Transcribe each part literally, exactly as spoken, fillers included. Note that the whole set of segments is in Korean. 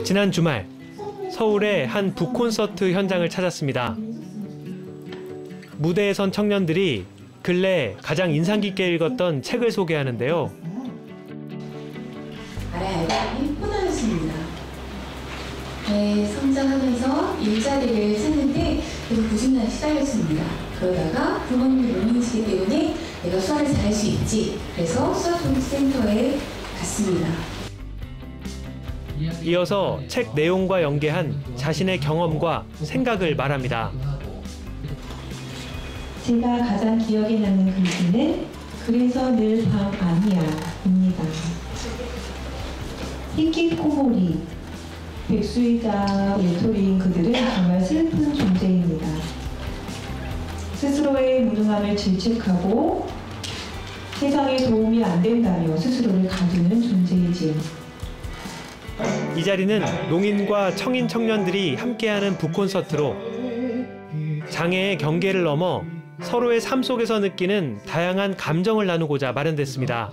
지난 주말 서울의 한 북콘서트 현장을 찾았습니다. 무대에 선 청년들이 근래 가장 인상 깊게 읽었던 책을 소개하는데요. 알아야 할 사람이 포도였습니다. 네, 성장하면서 일자리를 찾는데 계속 부진난 시달렸습니다. 그러다가 부모님이 노인이시기 때문에 내가 수학을 잘할 수 있지. 그래서 수학센터에 갔습니다. 이어서 책 내용과 연계한 자신의 경험과 생각을 말합니다. 제가 가장 기억에 남는 글귀는 그래서 늘 밤 아니야 입니다. 히키코모리, 백수이자 외톨이인 그들은 정말 슬픈 존재입니다. 스스로의 무능함을 질책하고 세상에 도움이 안 된다며 스스로를 가두는 존재이지요. 이 자리는 농인과 청인 청년들이 함께하는 북콘서트로 장애의 경계를 넘어 서로의 삶 속에서 느끼는 다양한 감정을 나누고자 마련됐습니다.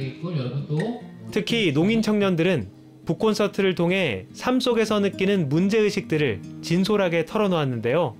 특히 농인 청년들은 북콘서트를 통해 삶 속에서 느끼는 문제의식들을 진솔하게 털어놓았는데요.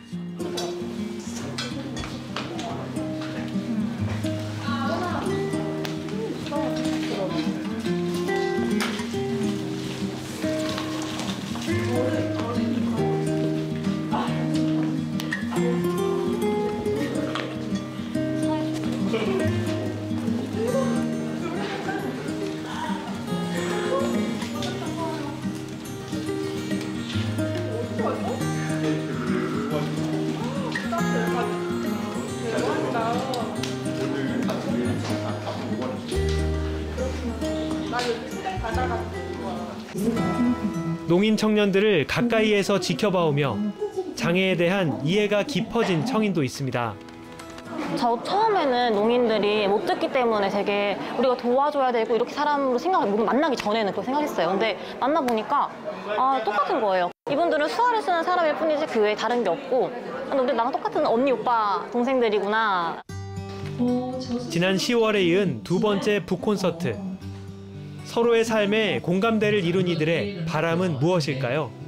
농인 청년들을 가까이에서 지켜봐오며 장애에 대한 이해가 깊어진 청인도 있습니다. 저 처음에는 농인들이 못 듣기 때문에 되게 우리가 도와줘야 되고 이렇게 사람으로 생각을 만나기 전에는 그렇게 생각했어요. 근데 만나보니까 아, 똑같은 거예요. 이분들은 수화를 쓰는 사람일 뿐이지 그 외에 다른 게 없고 근데 우리 나랑 똑같은 언니, 오빠, 동생들이구나. 지난 시월에 이은 두 번째 북콘서트. 서로의 삶에 공감대를 이룬 이들의 바람은 무엇일까요?